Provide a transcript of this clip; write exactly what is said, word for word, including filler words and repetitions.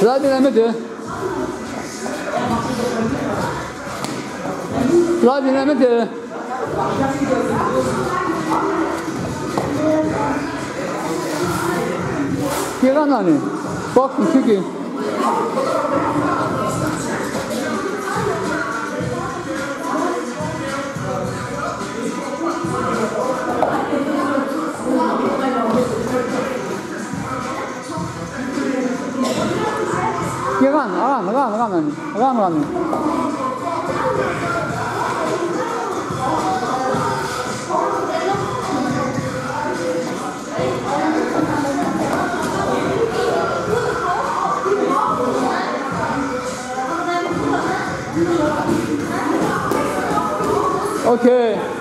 拉进来没得？拉进来没得？别干那呢，包空气给。 Agan, agan, agan, agan, agan, agan. Okay.